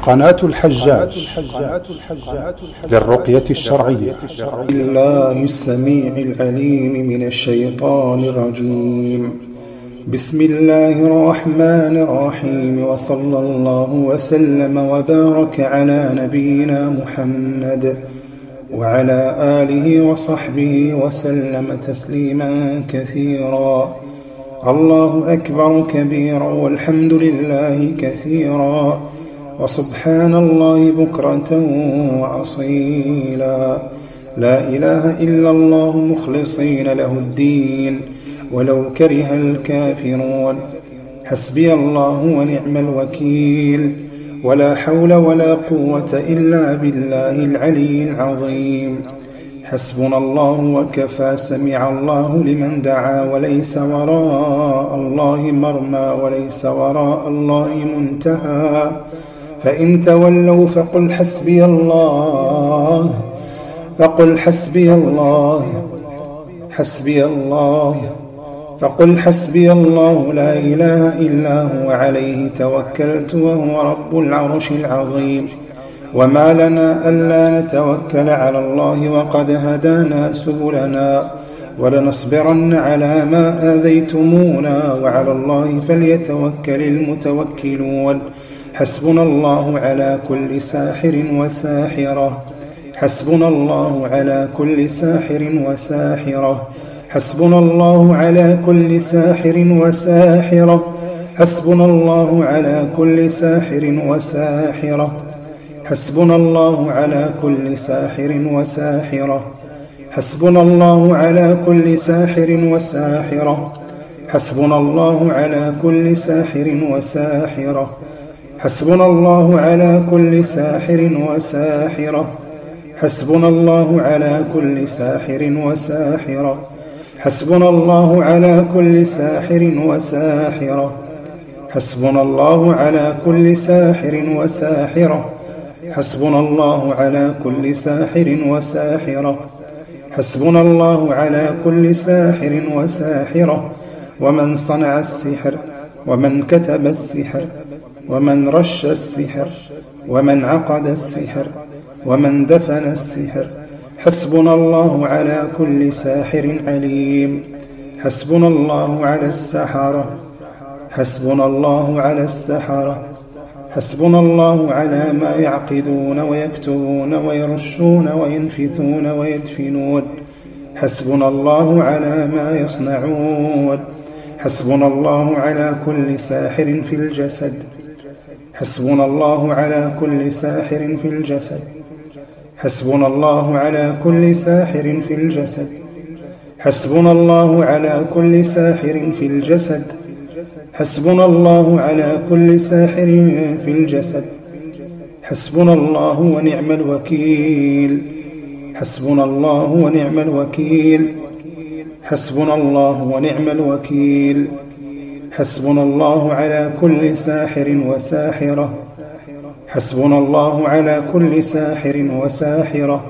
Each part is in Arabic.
قناة الحجاج للرقية الشرعية. الله السميع العليم من الشيطان الرجيم. بسم الله الرحمن الرحيم، وصلى الله وسلم وبارك على نبينا محمد وعلى آله وصحبه وسلم تسليما كثيرا. الله أكبر كبيرا، والحمد لله كثيرا، وسبحان الله بكرة وأصيلا. لا إله إلا الله مخلصين له الدين ولو كره الكافرون. حسبي الله ونعم الوكيل، ولا حول ولا قوة إلا بالله العلي العظيم. حسبنا الله وكفى، سمع الله لمن دعا، وليس وراء الله مرمى، وليس وراء الله منتهى. فإن تولوا فقل حسبي الله، فقل حسبي الله، حسبي الله، فقل حسبي الله لا إله إلا هو عليه توكلت وهو رب العرش العظيم. وما لنا ألا نتوكل على الله وقد هدانا سبلنا، ولنصبرن على ما آذيتمونا، وعلى الله فليتوكل المتوكلون. حسبنا الله على كل ساحر وساحرة، حسبنا الله على كل ساحر وساحرة، حسبنا الله على كل ساحر وساحرة، حسبنا الله على كل ساحر وساحرة، حسبنا الله على كل ساحر وساحرة، حسبنا الله على كل ساحر وساحرة، حسبنا الله على كل ساحر وساحرة، حسبنا الله على كل ساحر وساحرة، حسبنا الله على كل ساحر وساحرة، حسبنا الله على كل ساحر وساحرة، حسبنا الله على كل ساحر وساحرة، حسبنا الله على كل ساحر وساحرة، حسبنا الله على كل ساحر وساحرة. ومن صنع السحر، ومن كتب السحر، ومن رش السحر، ومن عقد السحر، ومن دفن السحر، حسبنا الله على كل ساحر عليم. حسبنا الله على السحرة، حسبنا الله على السحرة، حسبنا الله على ما يعقدون ويكتبون ويرشون وينفثون ويدفنون، حسبنا الله على ما يصنعون. حسبنا الله على كل ساحر في الجسد، حسبنا الله على كل ساحر في الجسد، حسبنا الله على كل ساحر في الجسد، حسبنا الله على كل ساحر في الجسد، حسبنا الله على كل ساحر في الجسد، حسبنا الله ونعم الوكيل، حسبنا الله ونعم الوكيل، حسبنا الله ونعم الوكيل. حسبنا الله على كل ساحر وساحرة، حسبنا الله على كل ساحر وساحرة،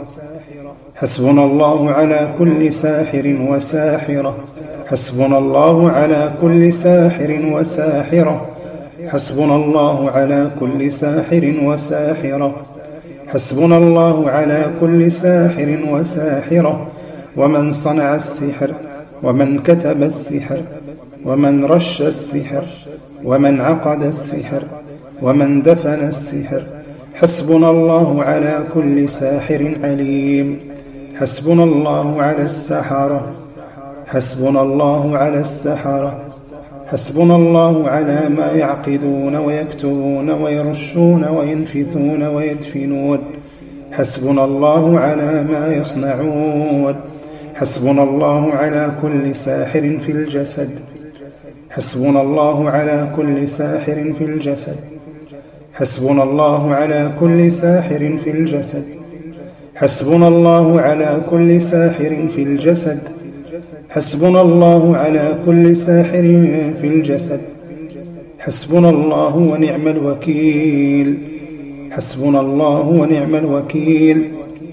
حسبنا الله على كل ساحر وساحرة، حسبنا الله على كل ساحر وساحرة، حسبنا الله على كل ساحر وساحرة، حسبنا الله على كل ساحر وساحرة. ومن صنع السحر، ومن كتب السحر، ومن رش السحر، ومن عقد السحر، ومن دفن السحر، حسبنا الله على كل ساحر عليم. حسبنا الله على السحرة، حسبنا الله على السحرة، حسبنا الله على ما يعقدون ويكتبون ويرشون وينفثون ويدفنون، حسبنا الله على ما يصنعون. حسبنا الله على كل ساحر في الجسد، حسبنا الله على كل ساحر في الجسد، حسبنا الله على كل ساحر في الجسد، حسبنا الله على كل ساحر في الجسد، حسبنا الله على كل ساحر في الجسد، حسبنا الله ونعم الوكيل، حسبنا الله ونعم الوكيل،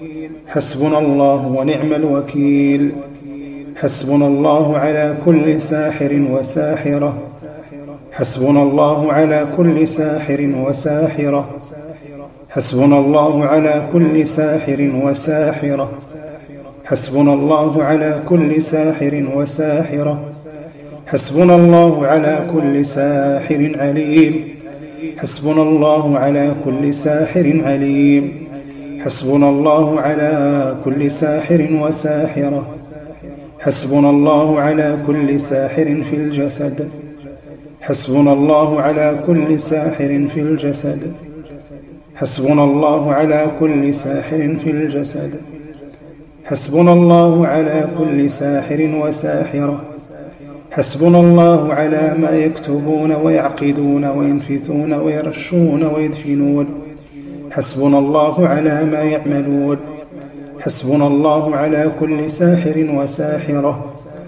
حسبنا الله ونعم الوكيل. حسبنا الله على كل ساحر وساحرة، حسبنا الله على كل ساحر وساحرة، حسبنا الله على كل ساحر وساحرة. حسبنا الله على كل ساحر وساحرة. حسبنا الله على كل ساحر عليم. حسبنا الله على كل ساحر عليم. حسبنا الله على كل ساحر وساحرة. حسبنا الله على كل ساحر في الجسد. حسبنا الله على كل ساحر في الجسد. حسبنا الله على كل ساحر في الجسد. حسبنا الله على كل ساحر وساحرة. حسبنا الله على ما يكتبون ويعقدون وينفثون ويرشون ويدفنون. حسبنا الله على ما يعملون. حسبنا الله على كل ساحر وساحرة.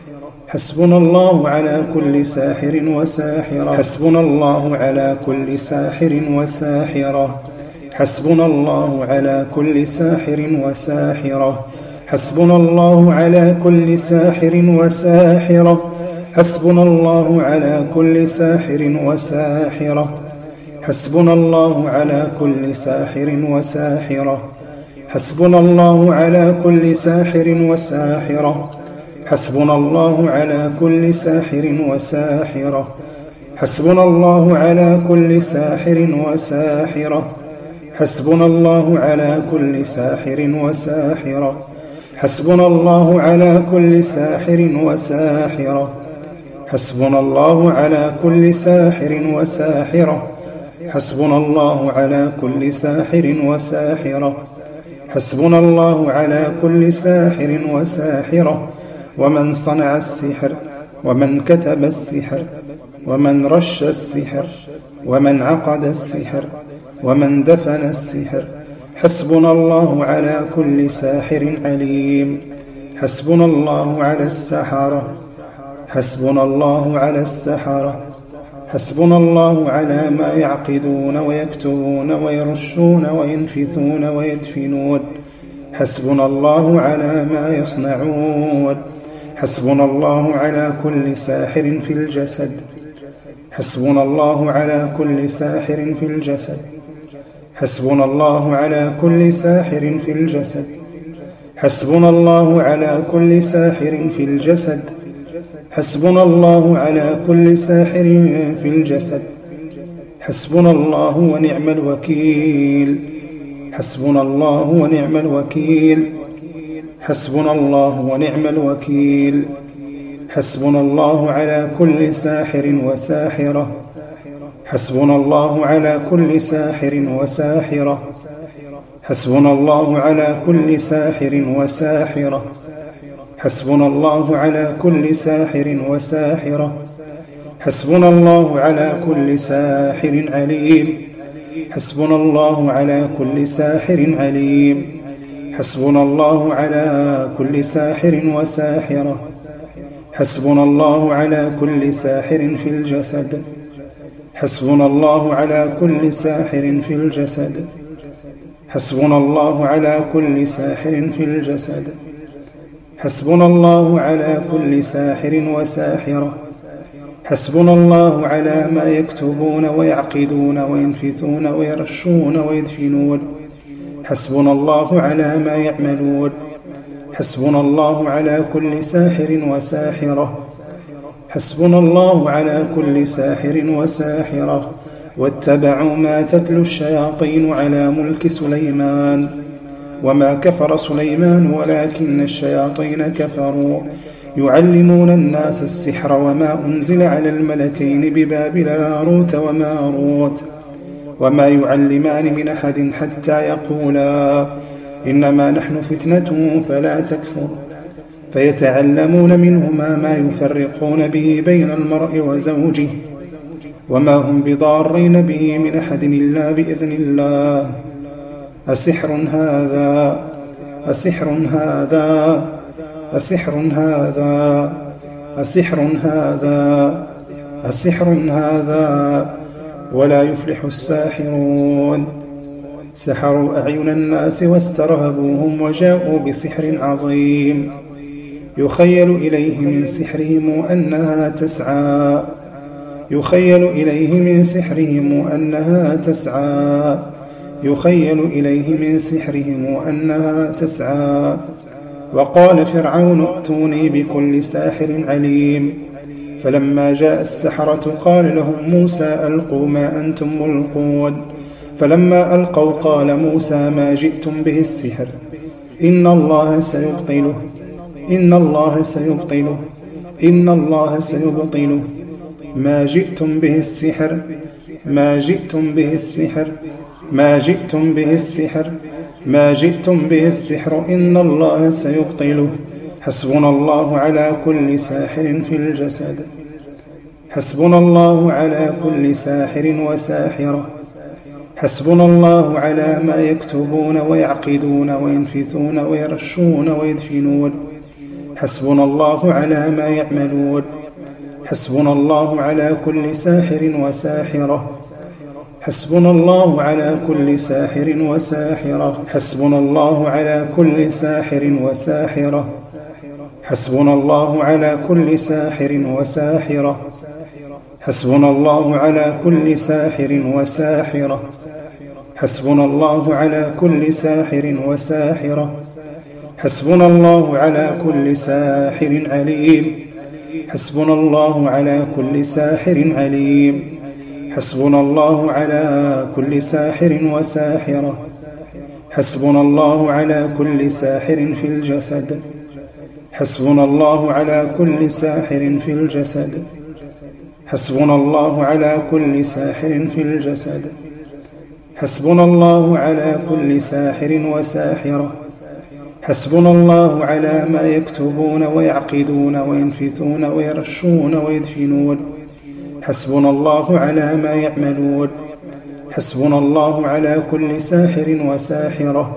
حسبنا الله على كل ساحر وساحرة. حسبنا الله على كل ساحر وساحرة. حسبنا الله على كل ساحر وساحرة. حسبنا الله على كل ساحر وساحرة. حسبنا الله على كل ساحر وساحرة. حسبنا الله على كل ساحر وساحرة. حسبنا الله على كل ساحر وساحرة. حسبنا الله على كل ساحر وساحرة. حسبنا الله على كل ساحر وساحرة. حسبنا الله على كل ساحر وساحرة. حسبنا الله على كل ساحر وساحرة. حسبنا الله على كل ساحر وساحرة. حسبنا الله على كل ساحر وساحرة. حسبنا الله على كل ساحر وساحرة. ومن صنع السحر ومن كتب السحر ومن رش السحر ومن عقد السحر ومن دفن السحر. حسبنا الله على كل ساحر عليم. حسبنا الله على السحرة. حسبنا الله على السحرة. حسبنا الله على ما يعقدون ويكتبون ويرشون وينفثون ويدفنون. حسبنا الله على ما يصنعون. حسبنا الله على كل ساحر في الجسد. حسبنا الله على كل ساحر في الجسد. حسبنا الله على كل ساحر في الجسد. حسبنا الله على كل ساحر في الجسد. حسبنا الله على كل ساحر في الجسد. حسبنا الله ونعم الوكيل. حسبنا الله ونعم الوكيل. حسبنا الله ونعم الوكيل. حسبنا الله على كل ساحر وساحرة. حسبنا الله على كل ساحر وساحرة. حسبنا الله على كل ساحر وساحرة. حسبنا الله على كل ساحر وساحرة. حسبنا الله على كل ساحر عليم. حسبنا الله على كل ساحر عليم. حسبنا الله على كل ساحر وساحرة. حسبنا الله على كل ساحر في الجسد. حسبنا الله على كل ساحر في الجسد. حسبنا الله على كل ساحر في الجسد. حسبنا الله على كل ساحر وساحرة. حسبنا الله على ما يكتبون ويعقدون وينفثون ويرشون ويدفنون. حسبنا الله على ما يعملون. حسبنا الله على كل ساحر وساحرة. حسبنا الله على كل ساحر وساحرة. واتبعوا ما تتلو الشياطين على ملك سليمان وما كفر سليمان ولكن الشياطين كفروا يعلمون الناس السحر وما أنزل على الملكين ببابل هاروت وماروت وما يعلمان من أحد حتى يقولا إنما نحن فتنة فلا تكفر فيتعلمون منهما ما يفرقون به بين المرء وزوجه وما هم بضارين به من أحد إلا بإذن الله. أسحر هذا أسحر هذا أسحر هذا أسحر هذا أسحر هذا ولا يفلح الساحرون. سحروا أعين الناس واسترهبوهم وجاءوا بسحر عظيم يخيل إليه من سحرهم أنها تسعى يخيل إليه من سحرهم أنها تسعى يخيل إليه من سحرهم أنها تسعى. وقال فرعون ائتوني بكل ساحر عليم. فلما جاء السحرة قال لهم موسى ألقوا ما أنتم ملقون. فلما ألقوا قال موسى ما جئتم به السحر إن الله سيبطله إن الله سيبطله إن الله سيبطله ما جئتم به السحر ما جئتم به السحر ما جئتم به السحر ما جئتم به السحر إن الله سيبطله. حسبنا الله على كل ساحر في الجسد. حسبنا الله على كل ساحر وساحرة. حسبنا الله على ما يكتبون ويعقدون وينفثون ويرشون ويدفنون. حسبنا الله على ما يعملون. حسبنا الله على كل ساحر وساحرة. حسبنا الله على كل ساحر وساحرة. حسبنا الله على كل ساحر وساحرة. حسبنا الله على كل ساحر وساحرة. حسبنا الله على كل ساحر وساحرة. حسبنا الله على كل ساحر وساحرة. حسبنا الله على كل ساحر عليم. حسبنا الله على كل ساحر عليم. حسبنا الله على كل ساحر وساحرة. حسبنا الله على كل ساحر في الجسد. حسبنا الله على كل ساحر في الجسد. حسبنا الله على كل ساحر في الجسد. حسبنا الله على كل ساحر وساحرة. حسبنا الله على ما يكتبون ويعقدون وينفثون ويرشون ويدفنون. حسبنا الله على ما يعملون. حسبنا الله على كل ساحر وساحرة.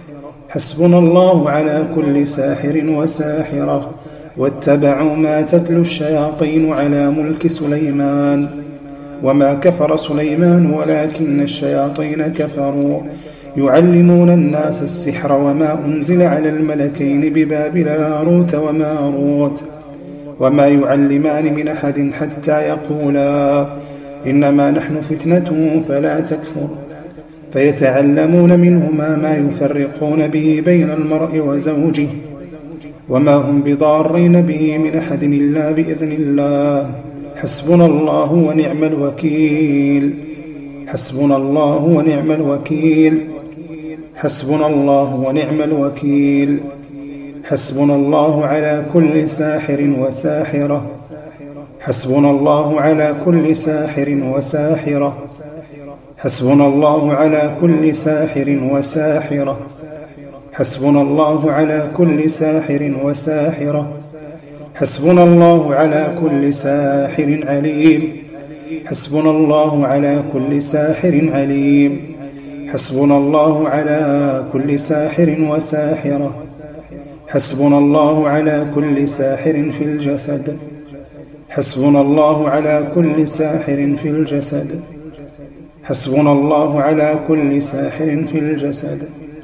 حسبنا الله على كل ساحر وساحرة. واتبعوا ما تتلو الشياطين على ملك سليمان وما كفر سليمان ولكن الشياطين كفروا يعلمون الناس السحر وما أنزل على الملكين ببابل هاروت وماروت وما يعلمان من أحد حتى يقولا إنما نحن فتنة فلا تكفر فيتعلمون منهما ما يفرقون به بين المرء وزوجه وما هم بضارين به من أحد إلا بإذن الله. حسبنا الله ونعم الوكيل. حسبنا الله ونعم الوكيل. حسبنا الله ونعم الوكيل. حسبنا الله على كل ساحر وساحرة. حسبنا الله على كل ساحر وساحرة. حسبنا الله على كل ساحر وساحرة. حسبنا الله على كل ساحر وساحرة. حسبنا الله على كل ساحر عليم. حسبنا الله على كل ساحر عليم. حسبنا الله على كل ساحر وساحرة. حسبنا الله على كل ساحر في الجسد. حسبنا الله على كل ساحر في الجسد. حسبنا الله على كل ساحر في الجسد.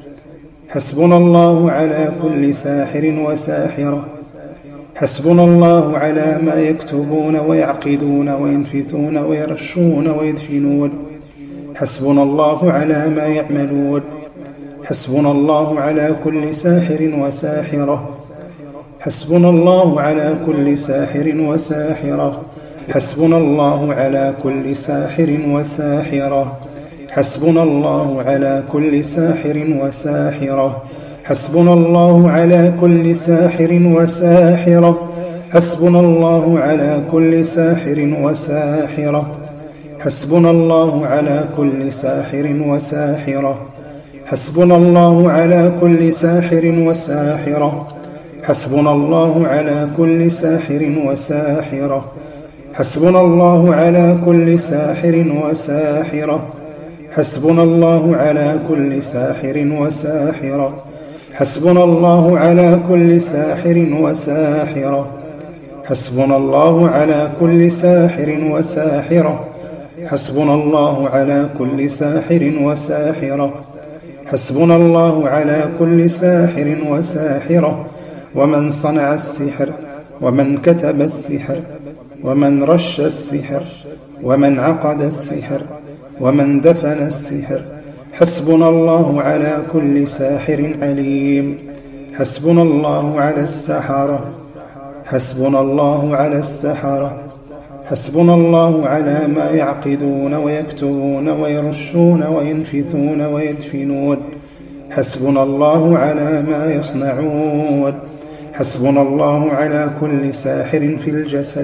حسبنا الله على كل ساحر وساحرة. حسبنا الله على ما يكتبون ويعقدون وينفثون ويرشون ويدفنون. حسبنا الله على ما يعملون. حسبنا الله على كل ساحر وساحرة. حسبنا الله على كل ساحر وساحرة. حسبنا الله على كل ساحر وساحرة. حسبنا الله على كل ساحر وساحرة. حسبنا الله على كل ساحر وساحرة. حسبنا الله على كل ساحر وساحرة. حسبنا الله على كل ساحر وساحرة. حسبنا الله على كل ساحر وساحرة. حسبنا الله على كل ساحر وساحرة. حسبنا الله على كل ساحر وساحرة. حسبنا الله على كل ساحر وساحرة. حسبنا الله على كل ساحر وساحرة. حسبنا الله على كل ساحر وساحرة. حسبنا الله على كل ساحر وساحرة. حسبنا الله على كل ساحر وساحرة. ومن صنع السحر ومن كتب السحر ومن رش السحر ومن عقد السحر ومن دفن السحر حسبنا الله على كل ساحر عليم. حسبنا الله على السحرة. حسبنا الله على السحرة. حسبنا الله على ما يعقدون ويكتبون ويرشون وينفثون ويدفنون. حسبنا الله على ما يصنعون. حسبنا الله على كل ساحر في الجسد.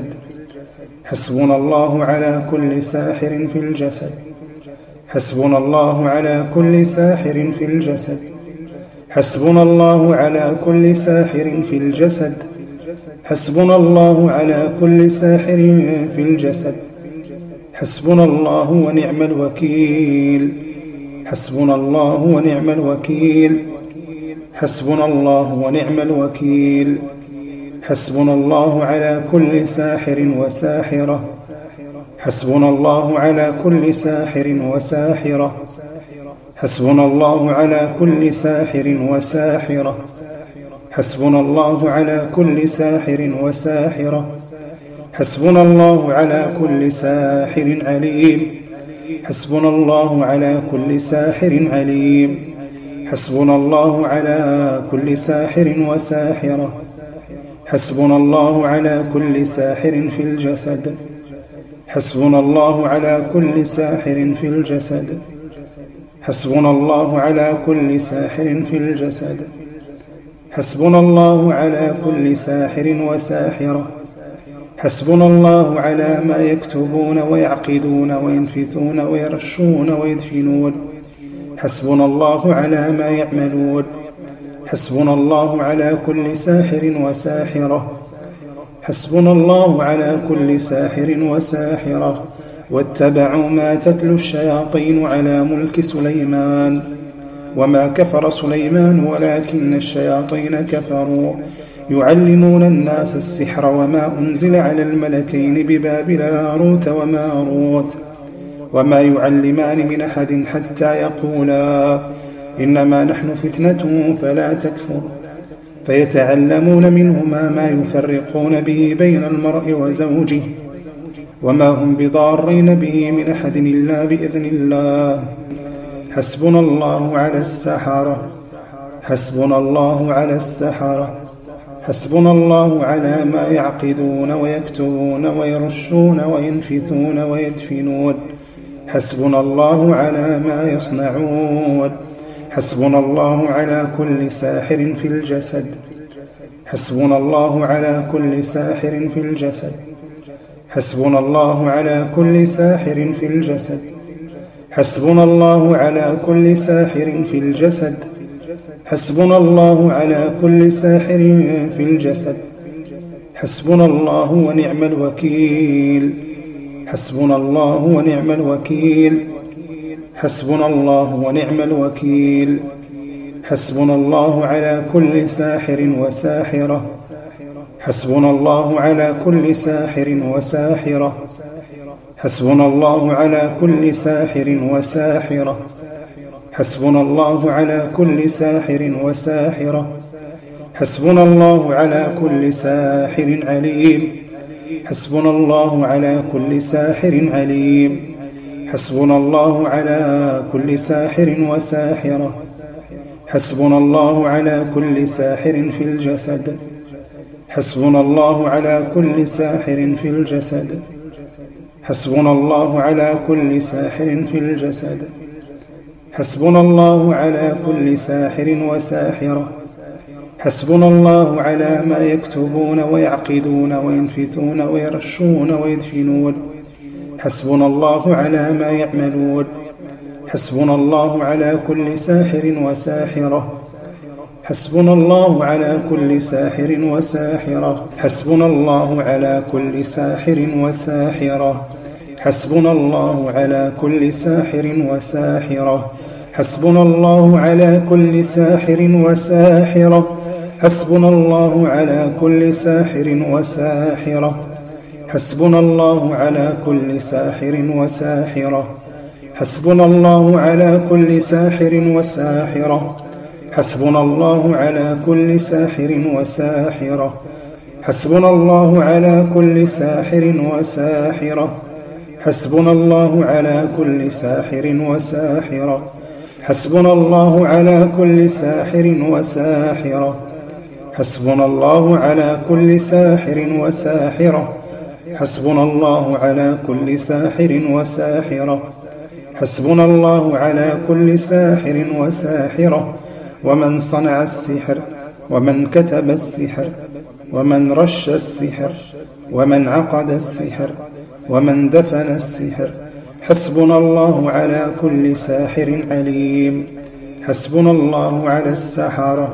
حسبنا الله على كل ساحر في الجسد. حسبنا الله على كل ساحر في الجسد. حسبنا الله على كل ساحر في الجسد. حسبنا الله على كل ساحر في الجسد. حسبنا الله ونعم الوكيل. حسبنا الله ونعم الوكيل. حسبنا الله ونعم الوكيل. حسبنا الله على كل ساحر وساحرة. حسبنا الله على كل ساحر وساحرة. حسبنا الله على كل ساحر وساحرة. حسبنا الله على كل ساحر وساحرة. حسبنا الله على كل ساحر عليم. حسبنا الله على كل ساحر عليم. حسبنا الله على كل ساحر وساحرة. حسبنا الله على كل ساحر في الجسد. حسبنا الله على كل ساحر في الجسد. حسبنا الله على كل ساحر في الجسد. حسبنا الله على كل ساحر وساحرة. حسبنا الله على ما يكتبون ويعقدون وينفثون ويرشون ويدفنون. حسبنا الله على ما يعملون. حسبنا الله على كل ساحر وساحرة. حسبنا الله على كل ساحر وساحرة. واتبعوا ما تتلو الشياطين على ملك سليمان وما كفر سليمان ولكن الشياطين كفروا يعلمون الناس السحر وما أنزل على الملكين ببابل هاروت وماروت وما يعلمان من أحد حتى يقولا إنما نحن فتنة فلا تكفر فيتعلمون منهما ما يفرقون به بين المرء وزوجه وما هم بضارين به من أحد إلا بإذن الله. حسبنا الله على السحرة. حسبنا الله على السحرة. حسبنا الله على ما يعقدون ويكتبون ويرشون وينفثون ويدفنون. حسبنا الله على ما يصنعون. حسبنا الله على كل ساحر في الجسد. حسبنا الله على كل ساحر في الجسد. حسبنا الله على كل ساحر في الجسد. حسبنا الله على كل ساحر في الجسد. حسبنا الله على كل ساحر في الجسد. حسبنا الله ونعم الوكيل. حسبنا الله ونعم الوكيل. حسبنا الله ونعم الوكيل. حسبنا الله على كل ساحر وساحرة. حسبنا الله على كل ساحر وساحرة. حسبنا الله على كل ساحر وساحرة. حسبنا الله على كل ساحر وساحرة. حسبنا الله على كل ساحر عليم. حسبنا الله على كل ساحر عليم. حسبنا الله على كل ساحر وساحرة. حسبنا الله على كل ساحر في الجسد. حسبنا الله على كل ساحر في الجسد. حسبنا الله على كل ساحر في الجسد. حسبنا الله على كل ساحر وساحرة. حسبنا الله على ما يكتبون ويعقدون وينفثون ويرشون ويدفنون. حسبنا الله على ما يعملون. حسبنا الله على كل ساحر وساحرة. حسبنا الله على كل ساحر وساحرة. حسبنا الله على كل ساحر وساحرة. حسبنا الله على كل ساحر وساحرة. حسبنا الله على كل ساحر وساحرة. حسبنا الله على كل ساحر وساحرة. حسبنا الله على كل ساحر وساحرة. حسبنا الله على كل ساحر وساحرة. حسبنا الله على كل ساحر وساحرة. حسبنا الله على كل ساحر وساحرة. حسبنا الله على كل ساحر وساحرة. حسبنا الله على كل ساحر وساحرة. حسبنا الله على كل ساحر وساحرة. حسبنا الله على كل ساحر وساحرة. حسبنا الله على كل ساحر وساحرة. ومن صنع السحر، ومن كتب السحر، ومن رش السحر، ومن عقد السحر، ومن دفن السحر. حسبنا الله على كل ساحر عليم. حسبنا الله على السحرة.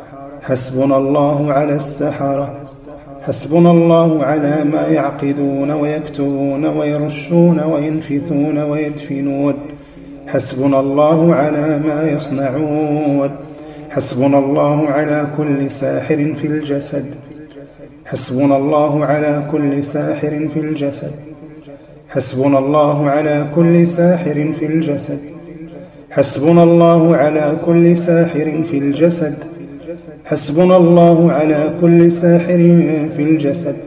حسبنا الله على السحرة. حسبنا الله على ما يعقدون ويكتبون ويرشون وينفثون ويدفنون. حسبنا الله على ما يصنعون. حسبنا الله على كل ساحر في الجسد. حسبنا الله على كل ساحر في الجسد. حسبنا الله على كل ساحر في الجسد. حسبنا الله على كل ساحر في الجسد. حسبنا الله على كل ساحر في الجسد.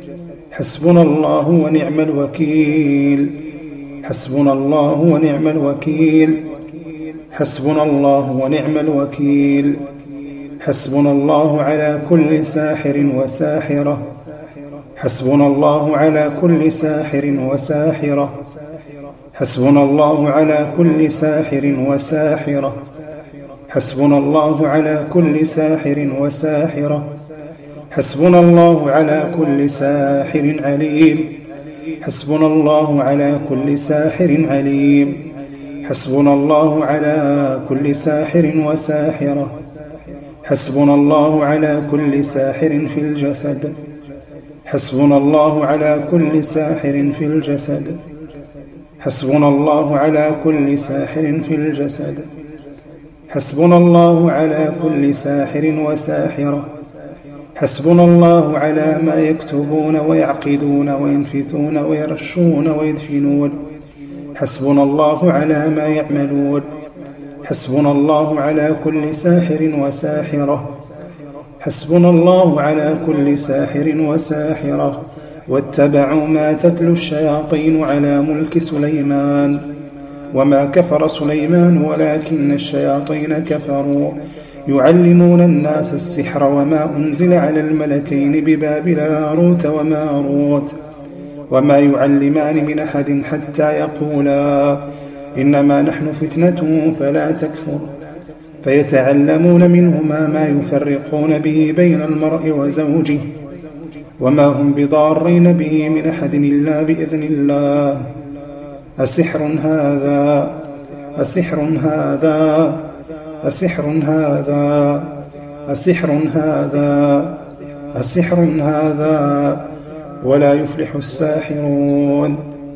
حسبنا الله ونعم الوكيل. حسبنا الله ونعم الوكيل. حسبنا الله ونعم الوكيل. حسبنا الله على كل ساحر وساحرة. حسبنا الله على كل ساحر وساحرة. حسبنا الله على كل ساحر وساحرة. حسبنا الله على كل ساحر وساحرة. حسبنا الله على كل ساحر عليم. حسبنا الله على كل ساحر عليم. حسبنا الله على كل ساحر وساحرة. حسبنا الله على كل ساحر في الجسد. حسبنا الله على كل ساحر في الجسد. حسبنا الله على كل ساحر في الجسد. حسبنا الله على كل ساحر وساحرة. حسبنا الله على ما يكتبون ويعقدون وينفثون ويرشون ويدفنون. حسبنا الله على ما يعملون. حسبنا الله على كل ساحر وساحرة. حسبنا الله على كل ساحر وساحرة. واتبعوا ما تتلو الشياطين على ملك سليمان وما كفر سليمان ولكن الشياطين كفروا يعلمون الناس السحر وما أنزل على الملكين ببابل هاروت وماروت وما يعلمان من أحد حتى يقولا إنما نحن فتنة فلا تكفر فيتعلمون منهما ما يفرقون به بين المرء وزوجه وما هم بضارين به من أحد إلا بإذن الله. أسحر هذا أسحر هذا أسحر هذا أسحر هذا أسحر هذا ولا يفلح الساحرون.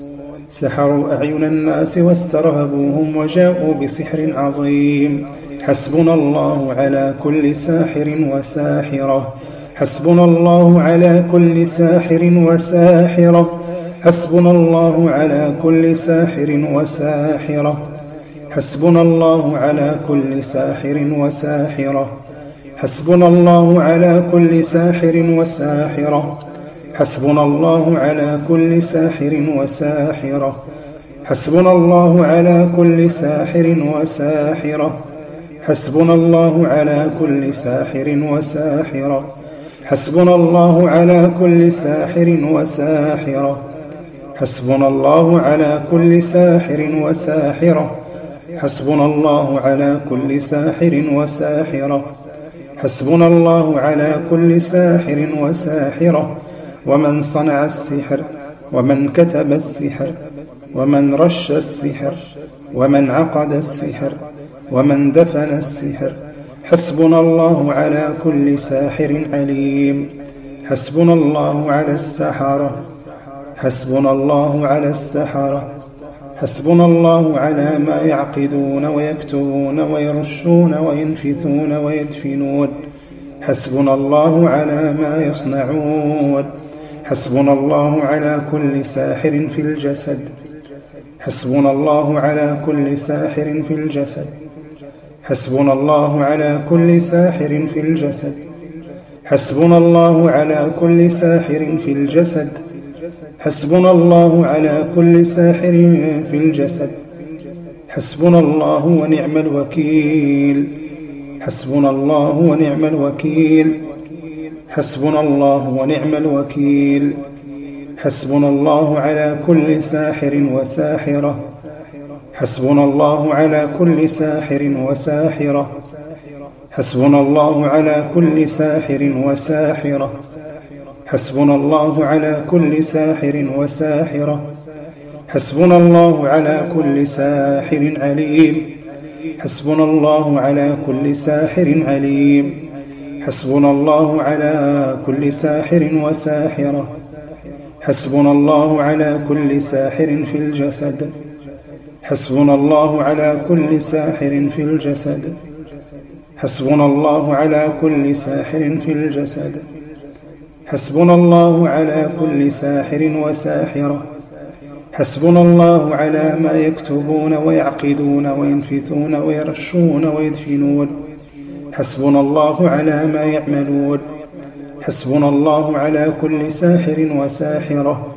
سحروا أعين الناس واسترهبوهم وجاءوا بسحر عظيم. حسبنا الله على كل ساحر وساحرة. حسبنا الله على كل ساحر وساحرة. حسبنا الله على كل ساحر وساحرة. حسبنا الله على كل ساحر وساحرة. حسبنا الله على كل ساحر وساحرة. حسبنا الله على كل ساحر وساحرة. حسبنا الله على كل ساحر وساحرة. حسبنا الله على كل ساحر وساحرة. حسبنا الله على كل ساحر وساحرة. حسبنا الله على كل ساحر وساحرة. حسبنا الله على كل ساحر وساحرة. حسبنا الله على كل ساحر وساحرة. ومن صنع السحر ومن كتب السحر ومن رش السحر ومن عقد السحر ومن دفن السحر. حسبنا الله على كل ساحر عليم. حسبنا الله على السحرة. حسبنا الله على السحرة. حسبنا الله على ما يعقدون ويكتبون ويرشون وينفثون ويدفنون. حسبنا الله على ما يصنعون. حسبنا الله على كل ساحر في الجسد. حسبنا الله على كل ساحر في الجسد. حسبنا الله على كل ساحر في الجسد. حسبنا الله على كل ساحر في الجسد. حسبنا الله على كل ساحر في الجسد. حسبنا الله ونعم الوكيل. حسبنا الله ونعم الوكيل. حسبنا الله ونعم الوكيل. حسبنا الله على كل ساحر وساحرة. حسبنا الله على كل ساحر وساحرة. حسبنا الله على كل ساحر وساحرة. حسبنا الله على كل ساحر وساحرة. حسبنا الله على كل ساحر عليم. حسبنا الله على كل ساحر عليم. حسبنا الله على كل ساحر وساحرة. حسبنا الله على كل ساحر في الجسد. حسبنا الله على كل ساحر في الجسد. حسبنا الله على كل ساحر في الجسد. حسبنا الله على كل ساحر وساحرة. حسبنا الله على ما يكتبون ويعقدون وينفثون ويرشون ويدفنون. حسبنا الله على ما يعملون. حسبنا الله على كل ساحر وساحرة.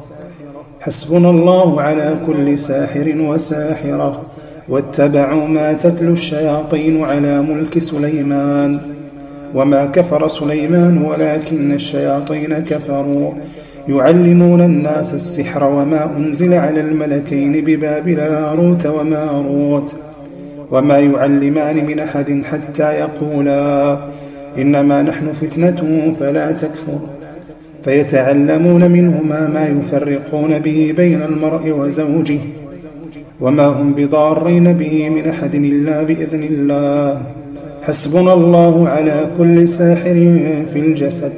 حسبنا الله على كل ساحر وساحرة. واتبعوا ما تتلو الشياطين على ملك سليمان وما كفر سليمان ولكن الشياطين كفروا يعلمون الناس السحر وما أنزل على الملكين ببابل هاروت وماروت وما يعلمان من أحد حتى يقولا إنما نحن فتنة فلا تكفر فيتعلمون منهما ما يفرقون به بين المرء وزوجه وما هم بضارين به من أحد إلا بإذن الله. حسبنا الله على كل ساحر في الجسد.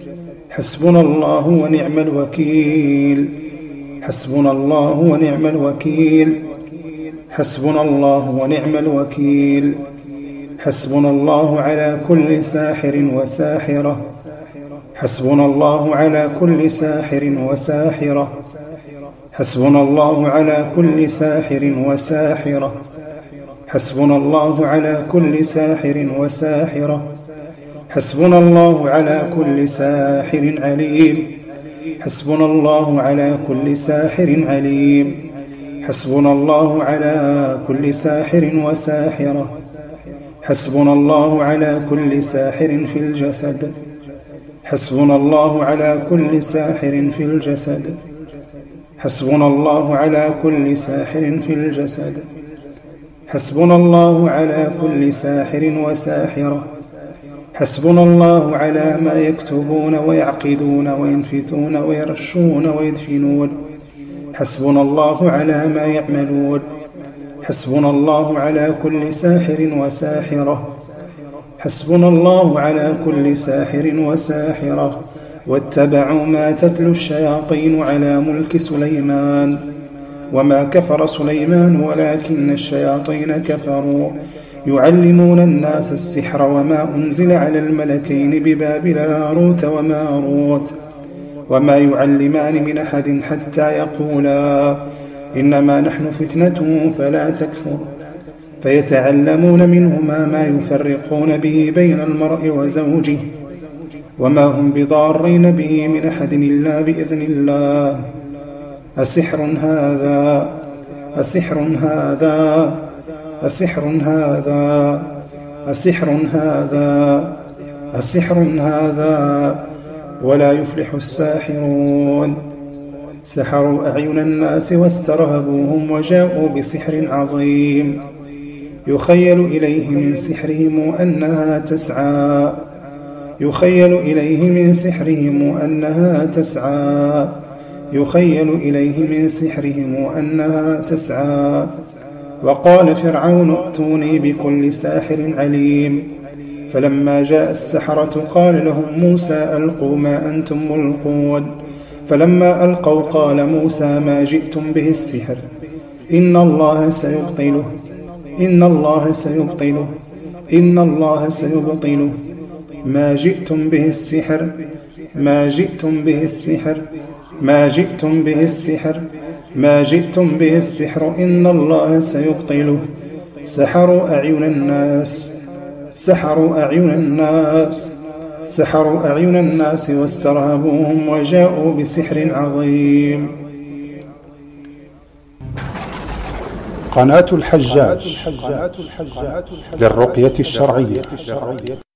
حسبنا الله ونعم الوكيل. حسبنا الله ونعم الوكيل. حسبنا الله ونعم الوكيل. حسبنا الله على كل ساحر وساحرة. حسبنا الله على كل ساحر وساحرة. حسبنا الله على كل ساحر وساحرة. حسبنا الله على كل ساحر وساحرة. حسبنا الله على كل ساحر عليم. حسبنا الله على كل ساحر عليم. حسبنا الله على كل ساحر وساحرة. حسبنا الله على كل ساحر في الجسد. حسبنا الله على كل ساحر في الجسد. حسبنا الله على كل ساحر في الجسد. حسبنا الله على كل ساحر وساحرة. حسبنا الله على ما يكتبون ويعقدون وينفثون ويرشون ويدفنون. حسبنا الله على ما يعملون. حسبنا الله على كل ساحر وساحرة. حسبنا الله على كل ساحر وساحرة. واتبعوا ما تتلو الشياطين على ملك سليمان وما كفر سليمان ولكن الشياطين كفروا يعلمون الناس السحر وما أنزل على الملكين ببابل هاروت وماروت وما يعلمان من أحد حتى يقولا إنما نحن فتنة فلا تكفر فيتعلمون منهما ما يفرقون به بين المرء وزوجه وما هم بضارين به من أحد إلا بإذن الله. أسحر هذا أسحر هذا أسحر هذا أسحر هذا أسحر هذا ولا يفلح الساحرون. سحروا أعين الناس واسترهبوهم وجاءوا بسحر عظيم يخيل إليه من سحرهم أنها تسعى يخيل إليه من سحرهم أنها تسعى يخيل إليه من سحرهم أنها تسعى. وقال فرعون ائتوني بكل ساحر عليم. فلما جاء السحرة قال لهم موسى ألقوا ما أنتم ملقون. فلما ألقوا قال موسى ما جئتم به السحر إن الله سيبطله إن الله سيبطله إن الله سيبطله ما جئتم به السحر ما جئتم به السحر ما جئتم به السحر ما جئتم به السحر إن الله سيبطله. سحروا أعين الناس سحروا أعين الناس سحروا أعين الناس واسترهبوهم وجاءوا بسحر عظيم. قناة الحجاج للرقية الشرعية.